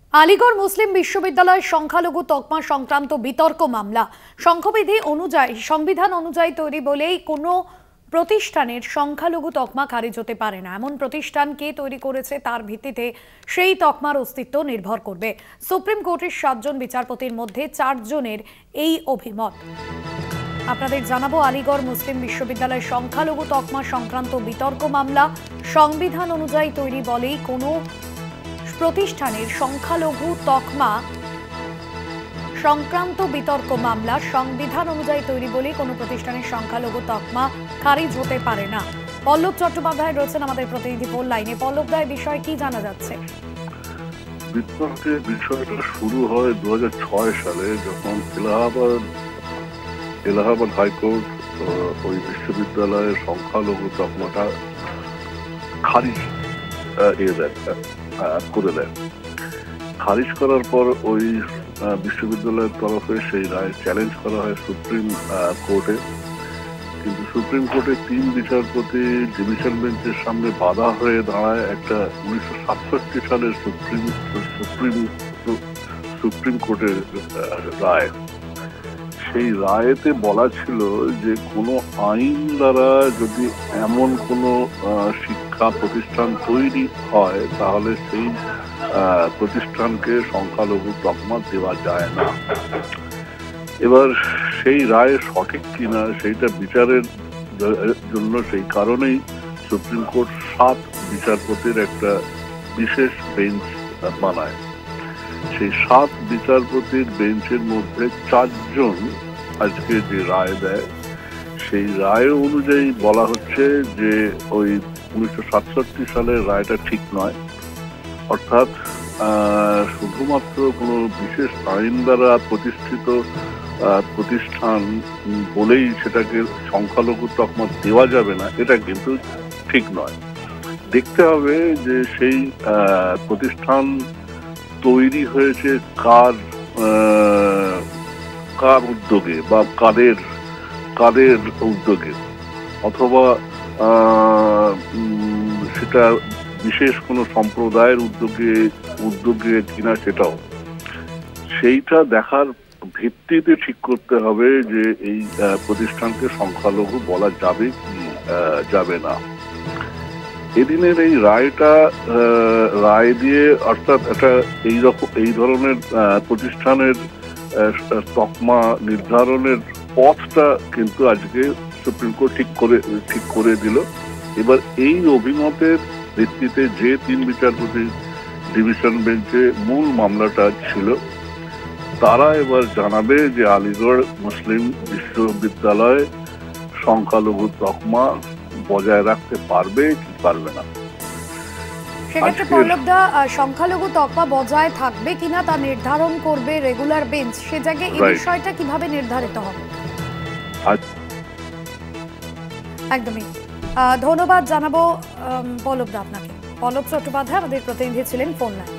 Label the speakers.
Speaker 1: আলিগড় মুসলিম বিশ্ববিদ্যালয় সংখ্যালঘু তকমা সংক্রান্ত বিতর্ক মামলা সংবিধান অনুযায়ী তৈরি বলেই কোনো প্রতিষ্ঠানের সংখ্যালঘু তকমা খারিজ হতে পারে না। এমন প্রতিষ্ঠান কে তৈরি করেছে তার ভিত্তিতে সেই তকমার অস্তিত্ব নির্ভর করবে। সুপ্রিম কোর্টের 7 জন বিচারপতির মধ্যে 4 জনের এই অভিমত। আপনাদের জানাবো, আলিগড় মুসলিম বিশ্ববিদ্যালয় সংখ্যালঘু তকমা সংক্রান্ত বিতর্ক মামলা সংবিধান অনুযায়ী তৈরি বলেই কোনো প্রতিষ্ঠানের সংখ্যালঘু তকমা সংক্রান্ত বিতর্ক মামলা সংবিধান অনুযায়ী তৈরি বলেই কোনো প্রতিষ্ঠানের সংখ্যালঘু তকমা খারিজ হতে পারে না। পল্লব চট্টোপাধ্যায় রয়েছেন আমাদের প্রতিনিধি ফোন লাইনে। পল্লব দা, বিষয়ে কি জানা যাচ্ছে?
Speaker 2: বিতর্কের বিষয়টা শুরু হয় 2006 সালে, যখন এলাহাবাদ হাইকোর্ট ওই বিশ্ববিদ্যালয়ের সংখ্যালঘু তকমাটা খারিজ করে দেয়। খারিজ করার পর ওই বিশ্ববিদ্যালয়ের তরফে সেই রায় চ্যালেঞ্জ করা হয় সুপ্রিম কোর্টে, কিন্তু সুপ্রিম কোর্টে 3 বিচারপতি ডিভিশন বেঞ্চের সামনে বাধা হয়ে দাঁড়ায় একটা 1967 সালের সুপ্রিম কোর্টের রায়। সেই রায়েতে বলা ছিল যে কোনো আইন দ্বারা যদি এমন কোনো শিক্ষা প্রতিষ্ঠান তৈরি হয় তাহলে সেই প্রতিষ্ঠানকে সংখ্যালঘু তকমা দেওয়া যায় না। এবার সেই রায় সঠিক কিনা সেইটা বিচারের জন্য সেই কারণেই সুপ্রিম কোর্ট 7 বিচারপতির একটা বিশেষ বেঞ্চ বানায়। সেই 7 বিচারপতির বেঞ্চের মধ্যে 4 জন আজকে যে রায় দেয়, সেই রায় অনুযায়ী বলা হচ্ছে যে ওই 1967 সালের রায়টা ঠিক নয়। অর্থাৎ শুধুমাত্র কোনো বিশেষ আইন দ্বারা প্রতিষ্ঠিত প্রতিষ্ঠান বলেই সেটাকে সংখ্যালঘু তকমা দেওয়া যাবে না, এটা কিন্তু ঠিক নয়। দেখতে হবে যে সেই প্রতিষ্ঠান তৈরি হয়েছে কার উদ্যোগে বা কাদের উদ্যোগে, অথবা সেটা বিশেষ কোনো সম্প্রদায়ের উদ্যোগে কিনা, সেইটা দেখার ভিত্তিতে ঠিক করতে হবে যে এই প্রতিষ্ঠানকে সংখ্যালঘু বলা যাবে কি যাবে না। এদিনের এই রায় দিয়ে অর্থাৎ এই ধরনের প্রতিষ্ঠানের তকমা নির্ধারণের পথটা কিন্তু আজকে সুপ্রিম কোর্ট ঠিক করে দিল। এবার এই অভিমতের ভিত্তিতে যে 3 বিচারপতি ডিভিশন বেঞ্চে মূল মামলাটা ছিল, তারা এবার জানাবে যে আলিগড় মুসলিম বিশ্ববিদ্যালয় সংখ্যালঘু তকমা বজায় রাখতে পারবে কি পারবে না।
Speaker 1: সেক্ষেত্রে পল্লবদা, সংখ্যালঘু তকমা বজায় থাকবে কিনা তা নির্ধারণ করবে রেগুলার বেঞ্চ। সে জায়গায় এই বিষয়টা কিভাবে নির্ধারিত হবে? একদমই ধন্যবাদ জানাবো পল্লবদা আপনাকে। পল্লব চট্টোপাধ্যায় আমাদের প্রতিনিধি ছিলেন ফোন লাইনে।